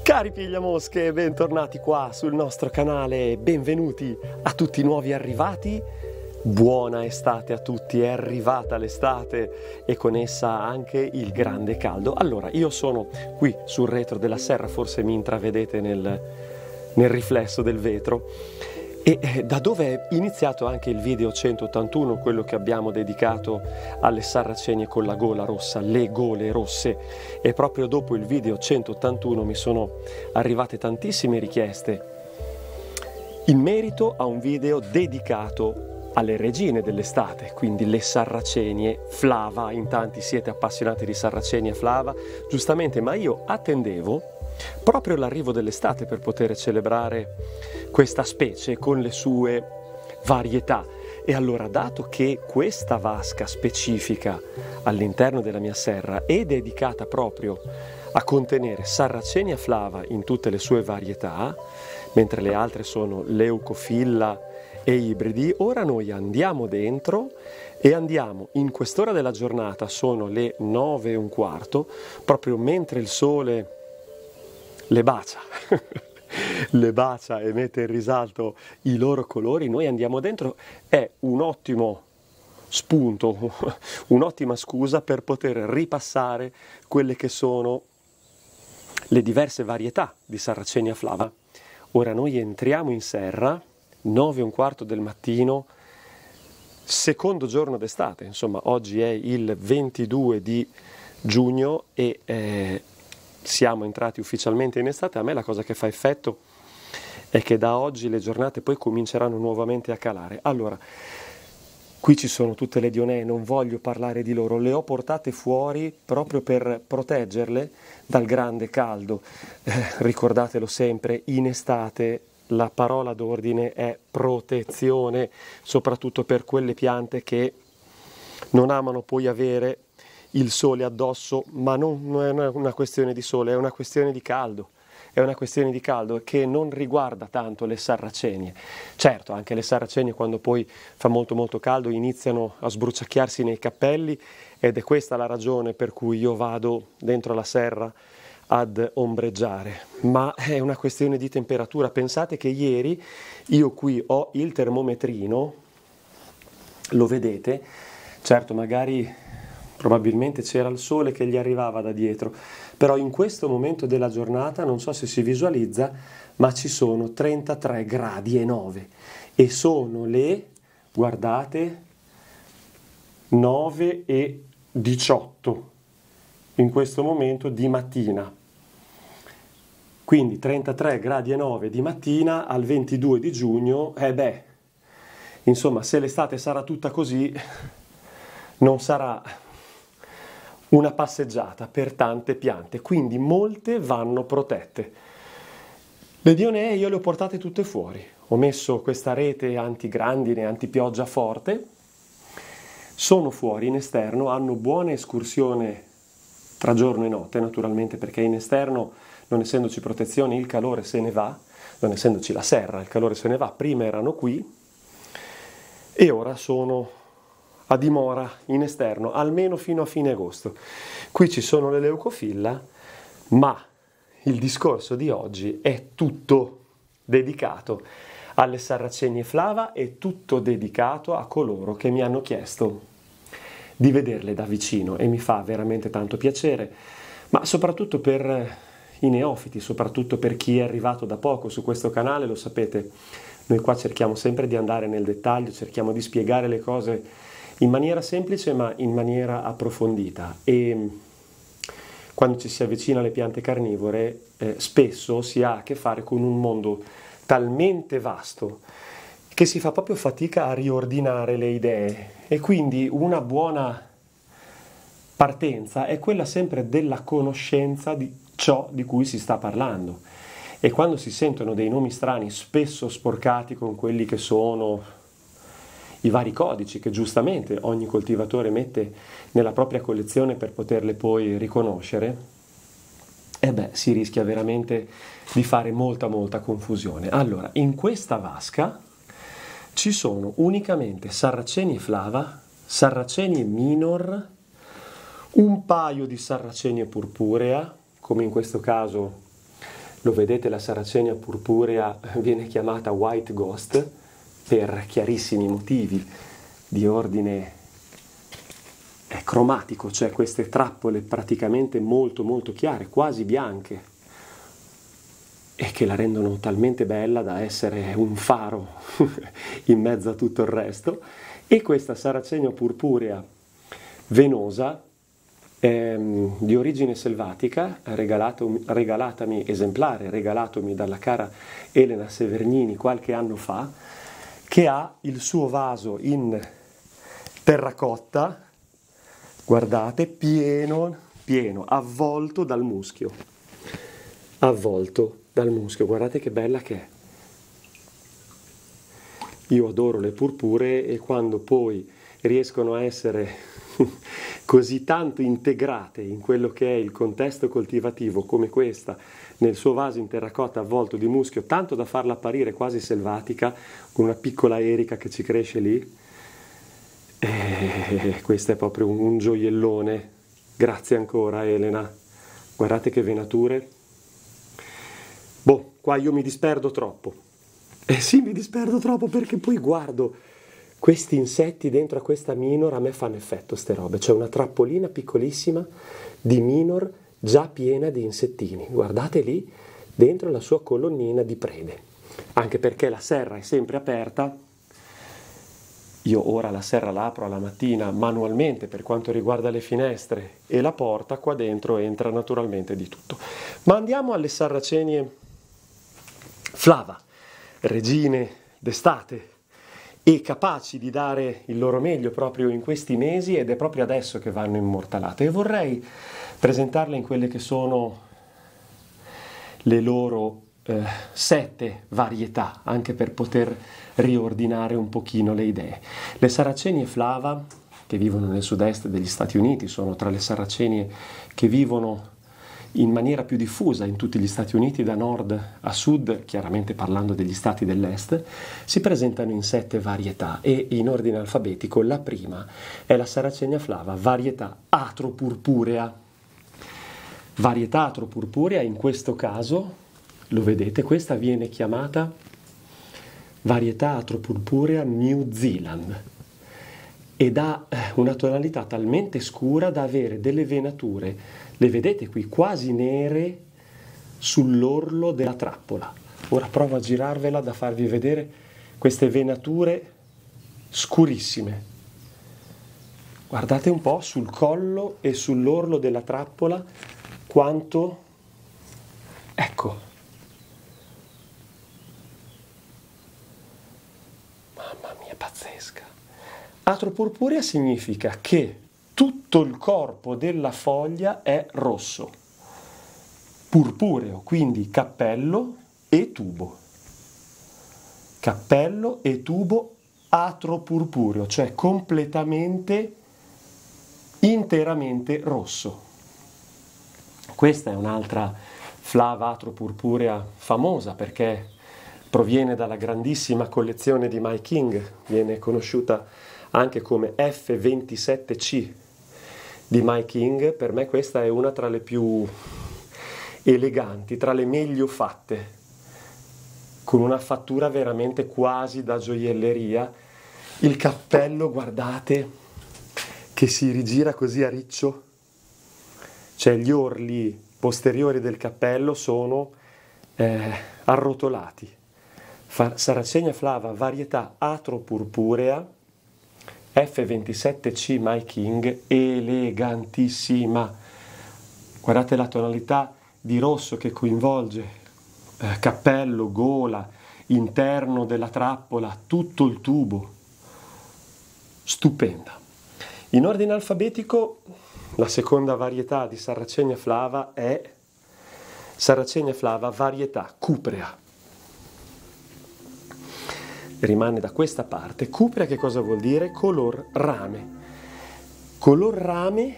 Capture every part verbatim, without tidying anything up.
Cari pigliamosche, bentornati qua sul nostro canale, benvenuti a tutti i nuovi arrivati. Buona estate a tutti, è arrivata l'estate e con essa anche il grande caldo. Allora, io sono qui sul retro della serra, forse mi intravedete nel, nel riflesso del vetro. E da dove è iniziato anche il video centottantuno, quello che abbiamo dedicato alle sarracenie con la gola rossa, le gole rosse, e proprio dopo il video centottantuno mi sono arrivate tantissime richieste in merito a un video dedicato alle regine dell'estate, quindi le sarracenie Flava. In tanti siete appassionati di sarracenie Flava, giustamente, ma io attendevo proprio l'arrivo dell'estate per poter celebrare questa specie con le sue varietà. E allora, dato che questa vasca specifica all'interno della mia serra è dedicata proprio a contenere Sarracenia flava in tutte le sue varietà, mentre le altre sono Leucofilla e ibridi, ora noi andiamo dentro e andiamo in quest'ora della giornata, sono le nove e un quarto, proprio mentre il sole le bacia, le bacia e mette in risalto i loro colori, noi andiamo dentro. È un ottimo spunto, un'ottima scusa per poter ripassare quelle che sono le diverse varietà di Sarracenia flava. Ora noi entriamo in serra, nove e un quarto del mattino, secondo giorno d'estate, insomma oggi è il ventidue di giugno e eh, siamo entrati ufficialmente in estate. A me la cosa che fa effetto è che da oggi le giornate poi cominceranno nuovamente a calare. Allora, qui ci sono tutte le dionee, non voglio parlare di loro, le ho portate fuori proprio per proteggerle dal grande caldo. Eh, ricordatelo sempre, in estate la parola d'ordine è protezione, soprattutto per quelle piante che non amano poi avere il sole addosso, ma non è una questione di sole, è una questione di caldo, è una questione di caldo che non riguarda tanto le sarracenie. Certo, anche le sarracenie quando poi fa molto molto caldo iniziano a sbruciacchiarsi nei cappelli, ed è questa la ragione per cui io vado dentro la serra ad ombreggiare, ma è una questione di temperatura. Pensate che ieri io qui ho il termometrino, lo vedete, certo magari probabilmente c'era il sole che gli arrivava da dietro, però in questo momento della giornata, non so se si visualizza, ma ci sono trentatré gradi e nove e sono le, guardate, nove e diciotto in questo momento di mattina. Quindi trentatré gradi e nove di mattina al ventidue di giugno, e eh beh, insomma, se l'estate sarà tutta così, non sarà una passeggiata per tante piante, quindi molte vanno protette. Le dionee io le ho portate tutte fuori, ho messo questa rete antigrandine, antipioggia forte, sono fuori in esterno, hanno buona escursione tra giorno e notte naturalmente, perché in esterno, non essendoci protezione, il calore se ne va, non essendoci la serra, il calore se ne va. Prima erano qui e ora sono a dimora in esterno, almeno fino a fine agosto. Qui ci sono le Leucofilla, ma il discorso di oggi è tutto dedicato alle Sarracenie flava e tutto dedicato a coloro che mi hanno chiesto di vederle da vicino, e mi fa veramente tanto piacere, ma soprattutto per i neofiti, soprattutto per chi è arrivato da poco su questo canale. Lo sapete, noi qua cerchiamo sempre di andare nel dettaglio, cerchiamo di spiegare le cose in maniera semplice ma in maniera approfondita, e quando ci si avvicina alle piante carnivore eh, spesso si ha a che fare con un mondo talmente vasto che si fa proprio fatica a riordinare le idee, e quindi una buona partenza è quella sempre della conoscenza di ciò di cui si sta parlando. E quando si sentono dei nomi strani, spesso sporcati con quelli che sono i vari codici che giustamente ogni coltivatore mette nella propria collezione per poterle poi riconoscere, e beh, si rischia veramente di fare molta molta confusione. Allora, in questa vasca ci sono unicamente Sarracenie flava, Sarracenie minor, un paio di Sarracenie purpurea, come in questo caso Lo vedete, la Sarracenia purpurea viene chiamata White Ghost per chiarissimi motivi di ordine eh, cromatico, cioè queste trappole praticamente molto molto chiare, quasi bianche, e che la rendono talmente bella da essere un faro in mezzo a tutto il resto. E questa Sarracenia purpurea venosa, ehm, di origine selvatica, regalato, regalatami, esemplare, regalatomi dalla cara Elena Severnini qualche anno fa, che ha il suo vaso in terracotta, guardate, pieno, pieno, avvolto dal muschio, avvolto dal muschio, guardate che bella che è. Io adoro le purpuree e quando poi riescono a essere così tanto integrate in quello che è il contesto coltivativo come questa, nel suo vaso in terracotta avvolto di muschio, tanto da farla apparire quasi selvatica, con una piccola erica che ci cresce lì, e questo è proprio un, un gioiellone. Grazie ancora Elena, guardate che venature. Boh, qua io mi disperdo troppo. Eh sì, mi disperdo troppo perché poi guardo questi insetti dentro a questa minor, a me fanno effetto ste robe. C'è una trappolina piccolissima di minor già piena di insettini. Guardate lì dentro la sua colonnina di prede. Anche perché la serra è sempre aperta. Io ora la serra la apro alla mattina manualmente per quanto riguarda le finestre e la porta, qua dentro entra naturalmente di tutto. Ma andiamo alle Sarracenie flava, regine d'estate e capaci di dare il loro meglio proprio in questi mesi, ed è proprio adesso che vanno immortalate, e vorrei presentarle in quelle che sono le loro eh, sette varietà, anche per poter riordinare un pochino le idee. Le Sarracenie flava, che vivono nel sud-est degli Stati Uniti, sono tra le Sarracenie che vivono in maniera più diffusa in tutti gli Stati Uniti, da nord a sud, chiaramente parlando degli stati dell'est. Si presentano in sette varietà e in ordine alfabetico la prima è la Sarracenia flava, varietà atropurpurea. Varietà atropurpurea, in questo caso, lo vedete, questa viene chiamata varietà atropurpurea New Zealand ed ha una tonalità talmente scura da avere delle venature, le vedete qui, quasi nere sull'orlo della trappola. Ora provo a girarvela da farvi vedere queste venature scurissime. Guardate un po' sul collo e sull'orlo della trappola quanto, ecco, mamma mia, pazzesca. Atropurpurea significa che tutto il corpo della foglia è rosso, purpureo, quindi cappello e tubo. Cappello e tubo atropurpureo, cioè completamente, interamente rosso. Questa è un'altra flava atropurpurea famosa perché proviene dalla grandissima collezione di Mike King, viene conosciuta anche come F ventisette C di Mike King. Per me questa è una tra le più eleganti, tra le meglio fatte, con una fattura veramente quasi da gioielleria. Il cappello, guardate, che si rigira così a riccio, cioè gli orli posteriori del cappello sono eh, arrotolati. Sarracenia flava, varietà atropurpurea, F ventisette C Mike King, elegantissima. Guardate la tonalità di rosso che coinvolge eh, cappello, gola, interno della trappola, tutto il tubo. Stupenda. In ordine alfabetico, la seconda varietà di Sarracenia flava è Sarracenia flava, varietà cuprea. Rimane da questa parte. Cuprea che cosa vuol dire? Color rame. Color rame,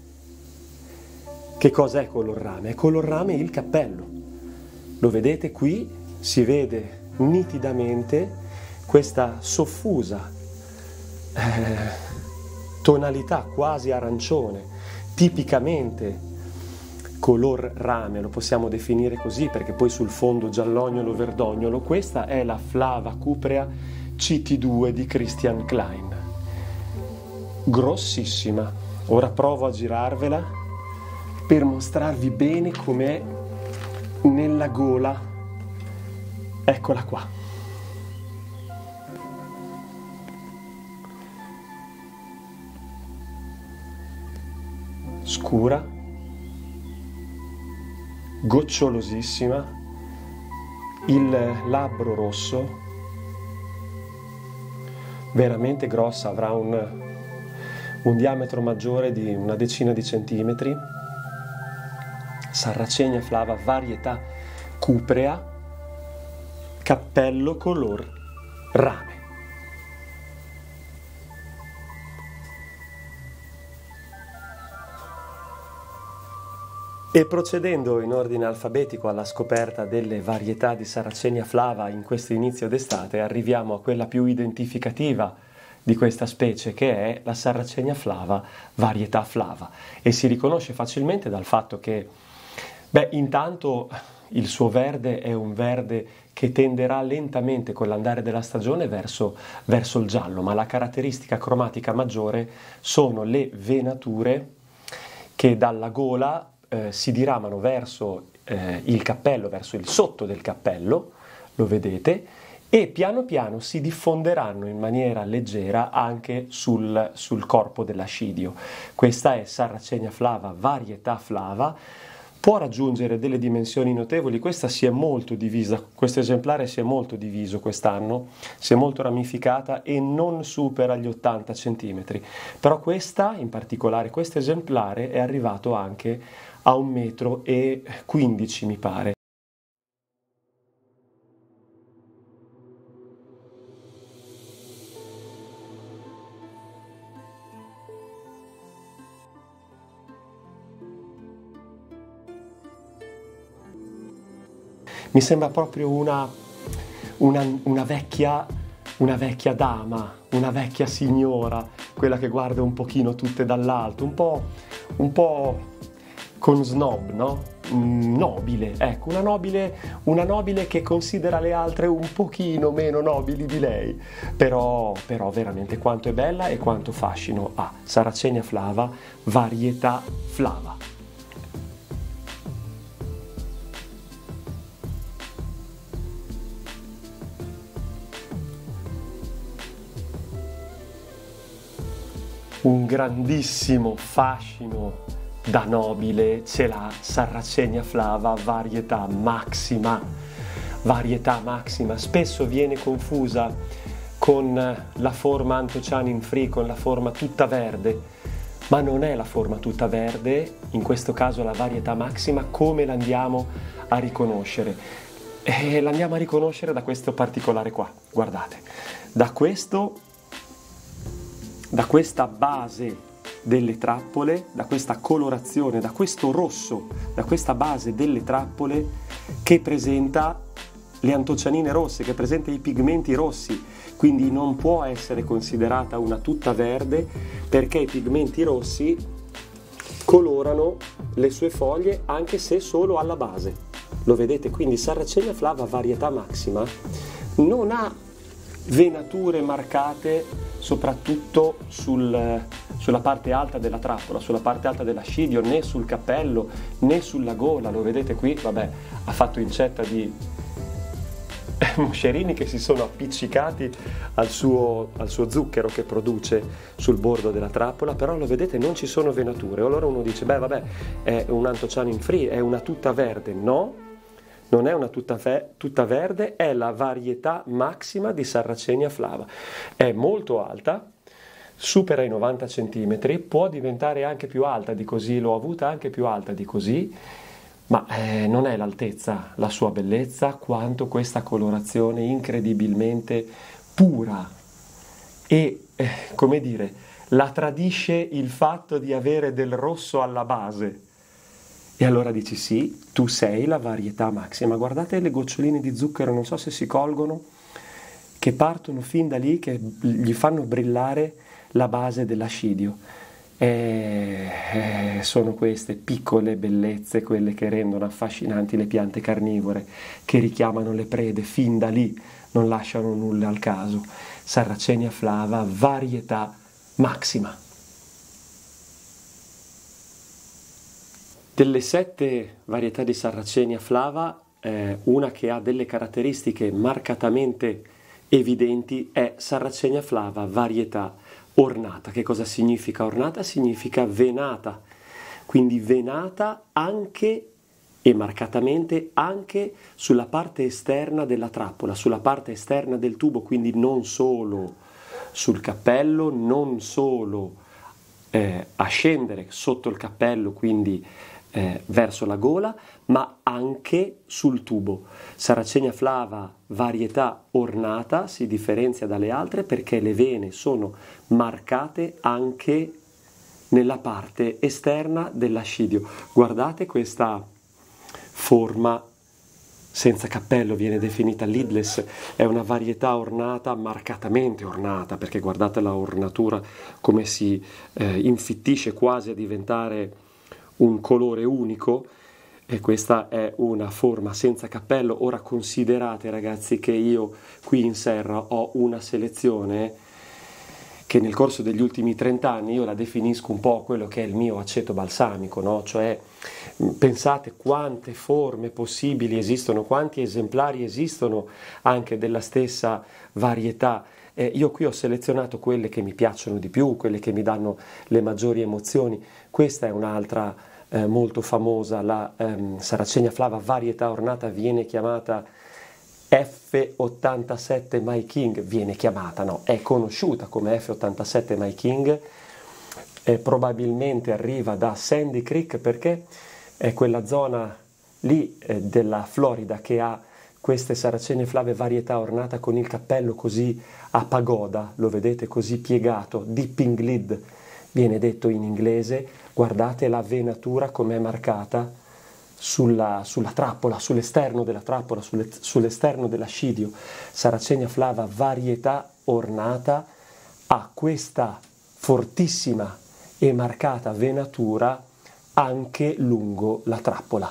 che cosa è color rame? Color rame il cappello. Lo vedete qui? Si vede nitidamente questa soffusa eh, tonalità quasi arancione, tipicamente color rame, lo possiamo definire così perché poi sul fondo giallognolo verdognolo. Questa è la Flava Cuprea C T due di Christian Klein, grossissima. Ora provo a girarvela per mostrarvi bene com'è nella gola. Eccola qua. Scura, gocciolosissima, il labbro rosso, veramente grossa, avrà un, un diametro maggiore di una decina di centimetri. Sarracenia flava varietà cuprea, cappello color rame. E procedendo in ordine alfabetico alla scoperta delle varietà di Sarracenia flava in questo inizio d'estate, arriviamo a quella più identificativa di questa specie, che è la Sarracenia flava varietà flava, e si riconosce facilmente dal fatto che, beh, intanto il suo verde è un verde che tenderà lentamente con l'andare della stagione verso, verso il giallo, ma la caratteristica cromatica maggiore sono le venature che dalla gola Eh, si diramano verso eh, il cappello, verso il sotto del cappello, lo vedete, e piano piano si diffonderanno in maniera leggera anche sul, sul corpo dell'ascidio. Questa è Sarracenia flava varietà flava, può raggiungere delle dimensioni notevoli. Questa si è molto divisa, questo esemplare si è molto diviso quest'anno, si è molto ramificata e non supera gli ottanta centimetri, però questa, in particolare questo esemplare, è arrivato anche a un metro e quindici, mi pare. Mi sembra proprio una, una, una vecchia, una vecchia dama, una vecchia signora, quella che guarda un pochino tutte dall'alto, un po', un po' con snob, no? Nobile, ecco, una nobile, una nobile che considera le altre un pochino meno nobili di lei, però, però veramente quanto è bella e quanto fascino ha. Sarracenia flava, varietà flava. Un grandissimo fascino da nobile ce l'ha Sarracenia flava varietà maxima. Varietà maxima spesso viene confusa con la forma Anthochanin free, con la forma tutta verde, ma non è la forma tutta verde, in questo caso la varietà maxima. Come l'andiamo a riconoscere? E l'andiamo a riconoscere da questo particolare qua, guardate, da questo da questa base delle trappole, da questa colorazione, da questo rosso, da questa base delle trappole che presenta le antocianine rosse, che presenta i pigmenti rossi, quindi non può essere considerata una tutta verde perché i pigmenti rossi colorano le sue foglie anche se solo alla base. Lo vedete? Quindi Sarracenia flava varietà maxima non ha venature marcate soprattutto sul, sulla parte alta della trappola, sulla parte alta dell'ascidio, né sul cappello né sulla gola. Lo vedete qui? Vabbè, ha fatto incetta di moscerini che si sono appiccicati al suo, al suo zucchero che produce sul bordo della trappola, però lo vedete, non ci sono venature. Allora uno dice, beh vabbè, è un Anthochanin free, è una tutta verde. No, non è una tutta, fe- tutta verde, è la varietà maxima di Sarracenia flava. È molto alta, supera i novanta centimetri, può diventare anche più alta di così, l'ho avuta anche più alta di così, ma eh, non è l'altezza, la sua bellezza, quanto questa colorazione incredibilmente pura e, eh, come dire, la tradisce il fatto di avere del rosso alla base. E allora dici sì, tu sei la varietà maxima. Guardate le goccioline di zucchero, non so se si colgono, che partono fin da lì, che gli fanno brillare la base dell'ascidio. E eh, sono queste piccole bellezze quelle che rendono affascinanti le piante carnivore, che richiamano le prede fin da lì, non lasciano nulla al caso. Sarracenia flava, varietà massima. Delle sette varietà di Sarracenia flava, eh, una che ha delle caratteristiche marcatamente evidenti è Sarracenia flava varietà ornata. Che cosa significa ornata? Significa venata, quindi venata anche e marcatamente anche sulla parte esterna della trappola, sulla parte esterna del tubo, quindi non solo sul cappello, non solo eh, a scendere sotto il cappello, quindi eh, verso la gola, ma anche sul tubo. Sarracenia flava varietà ornata si differenzia dalle altre perché le vene sono marcate anche nella parte esterna dell'ascidio. Guardate questa forma senza cappello, viene definita leadless, è una varietà ornata, marcatamente ornata, perché guardate la ornatura come si eh, infittisce quasi a diventare un colore unico. E questa è una forma senza cappello. Ora considerate, ragazzi, che io qui in serra ho una selezione che nel corso degli ultimi trenta anni io la definisco un po' quello che è il mio aceto balsamico, no? Cioè pensate quante forme possibili esistono, quanti esemplari esistono anche della stessa varietà. Eh, io qui ho selezionato quelle che mi piacciono di più, quelle che mi danno le maggiori emozioni. Questa è un'altra eh, molto famosa, la ehm, Sarracenia flava varietà ornata, viene chiamata F ottantasette My King, viene chiamata, no, è conosciuta come F ottantasette My King, eh, probabilmente arriva da Sandy Creek perché è quella zona lì eh, della Florida che ha queste Sarracenie flave varietà ornata con il cappello così a pagoda, lo vedete così piegato, dipping lid viene detto in inglese. Guardate la venatura com'è marcata sulla, sulla trappola, sull'esterno della trappola, sulle, sull'esterno dell'ascidio. Sarracenia flava varietà ornata ha questa fortissima e marcata venatura anche lungo la trappola.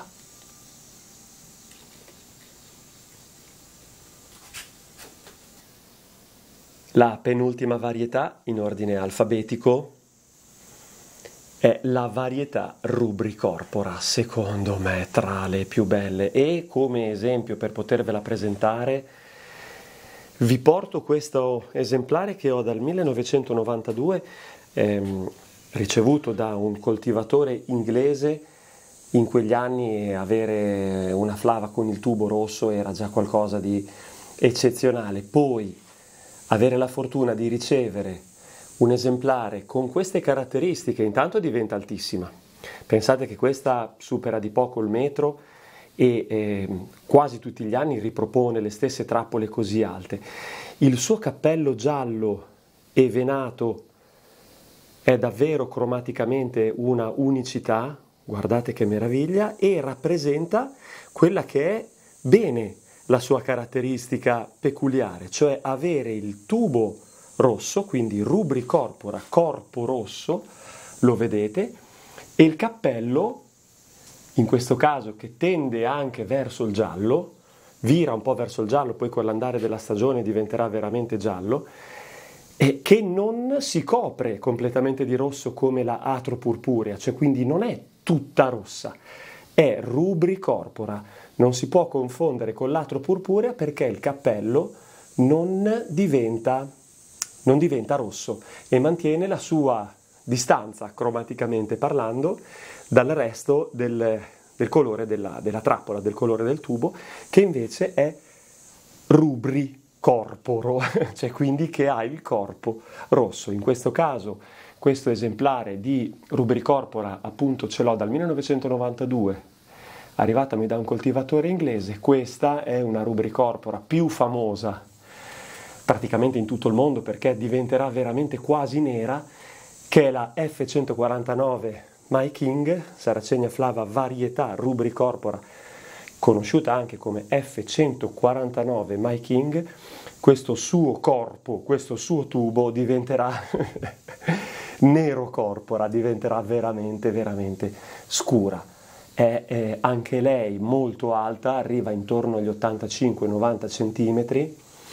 La penultima varietà in ordine alfabetico è la varietà rubricorpora, secondo me tra le più belle, e come esempio per potervela presentare vi porto questo esemplare che ho dal millenovecentonovantadue, ehm, ricevuto da un coltivatore inglese. In quegli anni avere una flava con il tubo rosso era già qualcosa di eccezionale. Poi avere la fortuna di ricevere un esemplare con queste caratteristiche, intanto diventa altissima. Pensate che questa supera di poco il metro e eh, quasi tutti gli anni ripropone le stesse trappole così alte. Il suo cappello giallo e venato è davvero cromaticamente una unicità, guardate che meraviglia, e rappresenta quella che è bene la sua caratteristica peculiare, cioè avere il tubo rosso, quindi rubricorpora, corpo rosso, lo vedete, e il cappello, in questo caso che tende anche verso il giallo, vira un po' verso il giallo, poi con l'andare della stagione diventerà veramente giallo, e che non si copre completamente di rosso come la atropurpurea, cioè quindi non è tutta rossa, è rubricorpora, non si può confondere con l'atropurpurea perché il cappello non diventa non diventa rosso e mantiene la sua distanza, cromaticamente parlando, dal resto del, del colore della, della trappola, del colore del tubo, che invece è rubricorporo, cioè quindi che ha il corpo rosso. In questo caso questo esemplare di rubricorpora appunto ce l'ho dal millenovecentonovantadue, arrivatami da un coltivatore inglese. Questa è una rubricorpora più famosa praticamente in tutto il mondo perché diventerà veramente quasi nera, che è la F centoquarantanove My King, Sarracenia flava varietà rubricorpora, conosciuta anche come F centoquarantanove My King. Questo suo corpo, questo suo tubo diventerà nero corpora, diventerà veramente, veramente scura. È, è anche lei molto alta, arriva intorno agli ottantacinque novanta centimetri.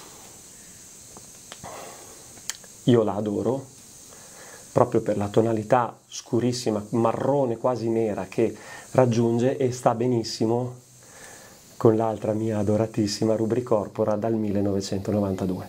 Io la adoro, proprio per la tonalità scurissima, marrone quasi nera che raggiunge, e sta benissimo con l'altra mia adoratissima Rubricorpora dal millenovecentonovantadue.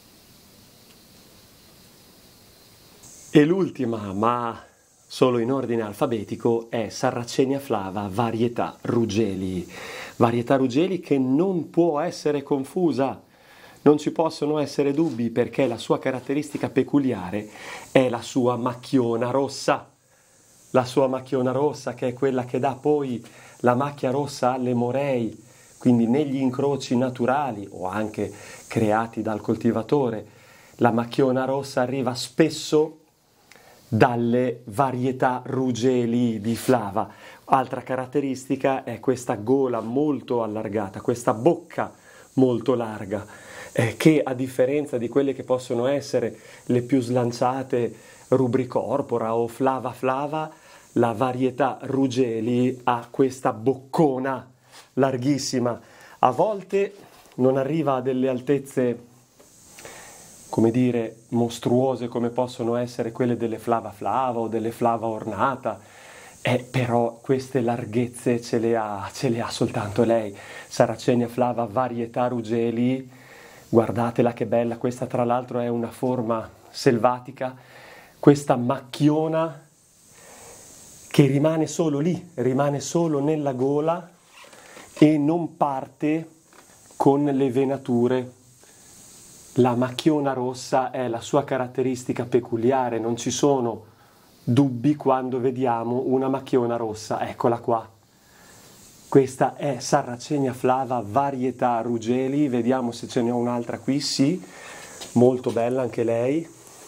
E l'ultima, ma solo in ordine alfabetico, è Sarracenia flava varietà Ruggeli. Varietà Ruggeli che non può essere confusa, non ci possono essere dubbi, perché la sua caratteristica peculiare è la sua macchiona rossa. La sua macchiona rossa, che è quella che dà poi la macchia rossa alle morei, quindi negli incroci naturali o anche creati dal coltivatore. La macchiona rossa arriva spesso dalle varietà Ruggeli di Flava. Altra caratteristica è questa gola molto allargata, questa bocca molto larga, eh, che a differenza di quelle che possono essere le più slanciate Rubricorpora o Flava Flava, la varietà Ruggeli ha questa boccona larghissima. A volte non arriva a delle altezze, come dire, mostruose come possono essere quelle delle Flava Flava o delle Flava Ornata, eh, però queste larghezze ce le ha, ce le ha soltanto lei. Sarracenia flava varietà Ruggeli, guardatela che bella, questa tra l'altro è una forma selvatica, questa macchiona che rimane solo lì, rimane solo nella gola e non parte con le venature. La macchiona rossa è la sua caratteristica peculiare, non ci sono dubbi quando vediamo una macchiona rossa, eccola qua. Questa è Sarracenia flava varietà Ruggeli, vediamo se ce n'è un'altra qui, sì, molto bella anche lei.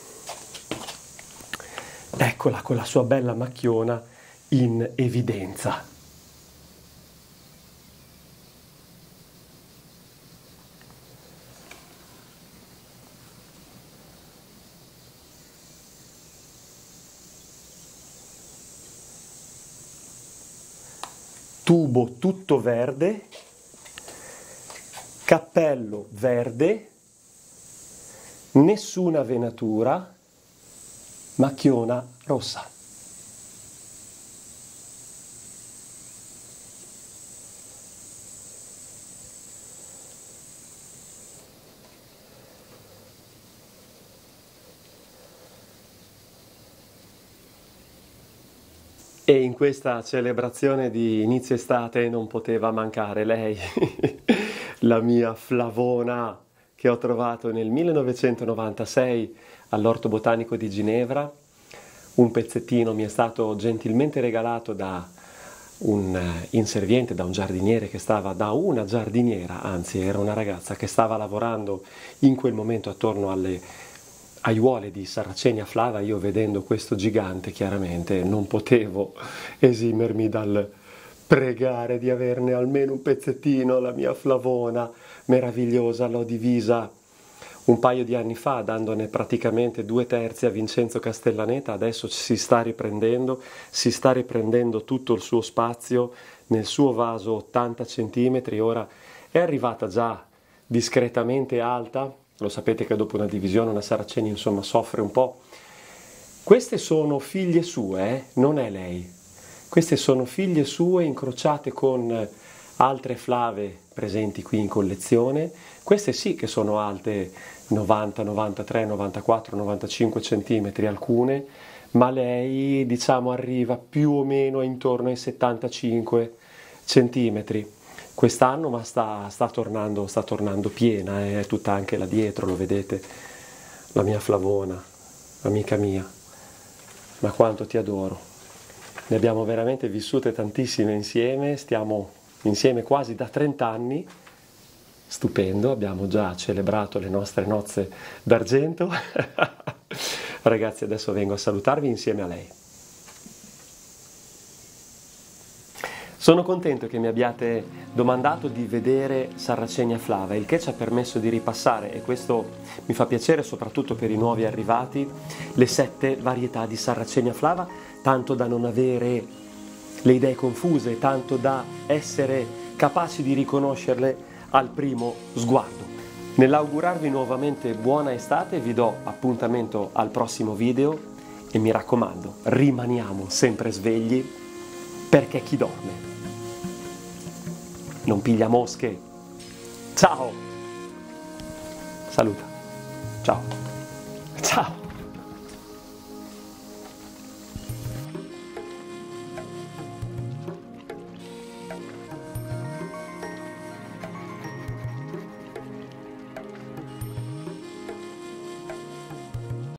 Eccola con la sua bella macchiona in evidenza. Tubo tutto verde, cappello verde, nessuna venatura, macchiona rossa. E in questa celebrazione di inizio estate non poteva mancare lei, la mia Flavona, che ho trovato nel millenovecentonovantasei all'Orto Botanico di Ginevra. Un pezzettino mi è stato gentilmente regalato da un inserviente, da un giardiniere che stava, da una giardiniera, anzi era una ragazza che stava lavorando in quel momento attorno alle aiuole di Sarracenia flava. Io, vedendo questo gigante, chiaramente non potevo esimermi dal pregare di averne almeno un pezzettino. La mia Flavona meravigliosa l'ho divisa un paio di anni fa, dandone praticamente due terzi a Vincenzo Castellaneta. Adesso si sta riprendendo, si sta riprendendo tutto il suo spazio nel suo vaso ottanta centimetri. Ora è arrivata già discretamente alta. Lo sapete che dopo una divisione una Sarracenia insomma soffre un po'. Queste sono figlie sue, eh? Non è lei. Queste sono figlie sue incrociate con altre flave presenti qui in collezione. Queste sì che sono alte novanta, novantatré, novantaquattro, novantacinque centimetri alcune, ma lei diciamo arriva più o meno intorno ai settantacinque centimetri. Quest'anno, ma sta, sta, tornando, sta tornando piena, è eh, tutta anche là dietro, lo vedete, la mia Flavona, amica mia, ma quanto ti adoro. Ne abbiamo veramente vissute tantissime insieme, stiamo insieme quasi da trenta anni, stupendo, abbiamo già celebrato le nostre nozze d'argento. Ragazzi, adesso vengo a salutarvi insieme a lei. Sono contento che mi abbiate domandato di vedere Sarracenia Flava, il che ci ha permesso di ripassare, e questo mi fa piacere soprattutto per i nuovi arrivati, le sette varietà di Sarracenia Flava, tanto da non avere le idee confuse, tanto da essere capaci di riconoscerle al primo sguardo. Nell'augurarvi nuovamente buona estate vi do appuntamento al prossimo video e mi raccomando, rimaniamo sempre svegli, perché chi dorme non piglia mosche. Ciao! Saluta. Ciao. Ciao.